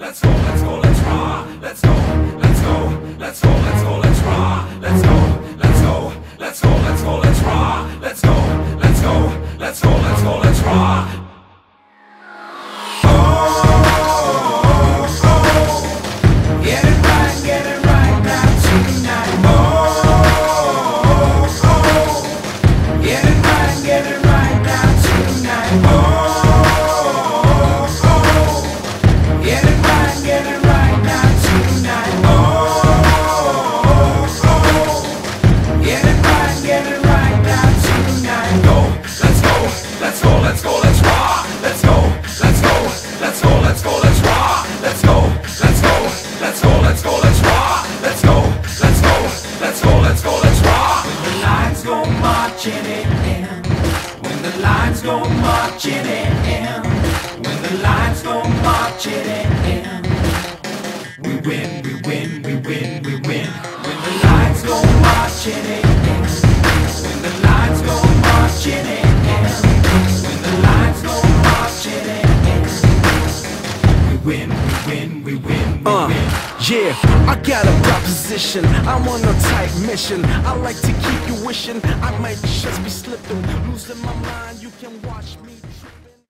let's go, let's go, let's rock. Let's go, let's go, let's go, let's go, let's rock. Let's go, let's go, let's go, let's go, let's rock. Let's go, let's go, let's go, let's go, let's rock. When the lines go marching in, when the lines go marching in, we win, we win, we win, we win. When the lines go marching in, when the lines go marching in, when the lines go marching in, we win, we win, we win, we win. Yeah, I got a proposition, I'm on a tight mission. I like to keep you wishing I might just be slipping, losing my mind. You can watch me